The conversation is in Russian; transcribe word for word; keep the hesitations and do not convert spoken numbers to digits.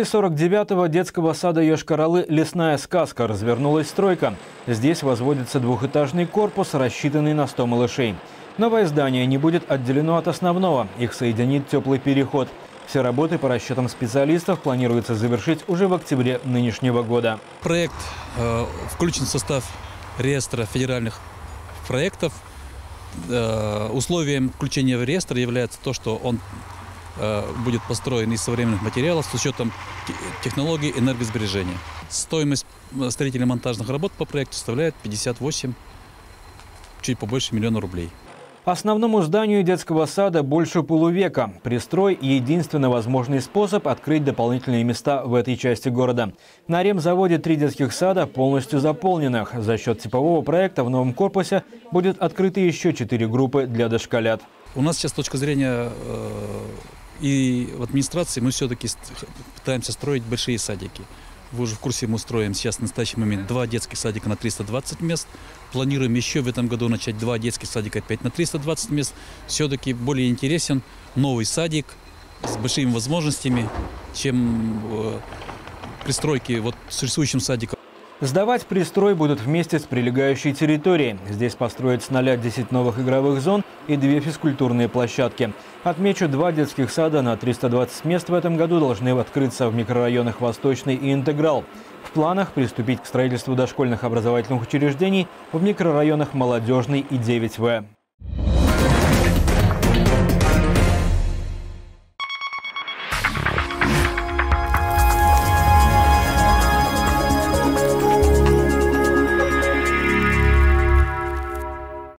Возле сорок девятого детского сада Йошкар-Олы «Лесная сказка» развернулась стройка. Здесь возводится двухэтажный корпус, рассчитанный на сто малышей. Новое здание не будет отделено от основного. Их соединит теплый переход. Все работы по расчетам специалистов планируется завершить уже в октябре нынешнего года. Проект э, включен в состав реестра федеральных проектов. Э, условием включения в реестр является то, что он э, будет построен из современных материалов с учетом технологий энергосбережения. Стоимость строительно-монтажных работ по проекту составляет пятьдесят восемь, чуть побольше миллиона рублей. Основному зданию детского сада больше полувека. Пристрой – единственный возможный способ открыть дополнительные места в этой части города. На ремзаводе три детских сада полностью заполненных. За счет типового проекта в новом корпусе будет открыты еще четыре группы для дошколят. У нас сейчас с точки зрения э, и в администрации мы все-таки пытаемся строить большие садики. Вы уже в курсе, мы строим сейчас в настоящий момент два детских садика на триста двадцать мест. Планируем еще в этом году начать два детских садика опять на триста двадцать мест. Все-таки более интересен новый садик с большими возможностями, чем э, пристройки вот существующим садиком. Сдавать пристрой будут вместе с прилегающей территорией. Здесь построят с нуля десять новых игровых зон и две физкультурные площадки. Отмечу, два детских сада на триста двадцать мест в этом году должны открыться в микрорайонах Восточный и Интеграл. В планах приступить к строительству дошкольных образовательных учреждений в микрорайонах Молодежный и девять вэ.